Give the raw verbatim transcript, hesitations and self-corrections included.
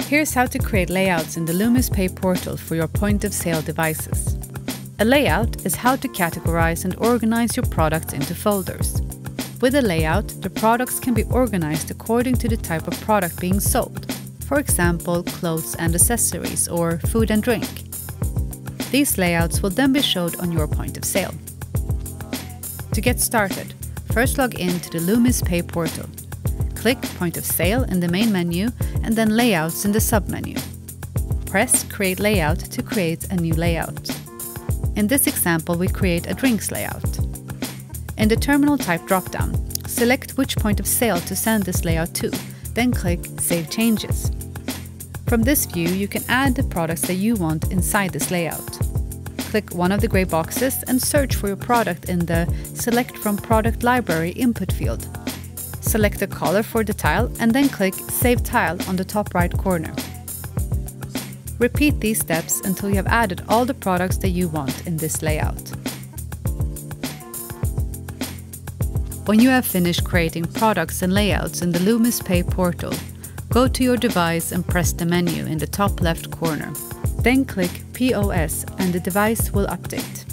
Here's how to create layouts in the Loomis Pay portal for your point-of-sale devices. A layout is how to categorize and organize your products into folders. With a layout, the products can be organized according to the type of product being sold, for example, clothes and accessories or food and drink. These layouts will then be showed on your point of sale. To get started, first log in to the Loomis Pay portal. Click Point of Sale in the main menu and then Layouts in the sub-menu. Press Create Layout to create a new layout. In this example, we create a drinks layout. In the Terminal Type dropdown, select which point of sale to send this layout to, then click Save Changes. From this view, you can add the products that you want inside this layout. Click one of the gray boxes and search for your product in the Select from Product Library input field. Select the color for the tile and then click Save Tile on the top right corner. Repeat these steps until you have added all the products that you want in this layout. When you have finished creating products and layouts in the Loomis Pay portal, go to your device and press the menu in the top left corner. Then click P O S and the device will update.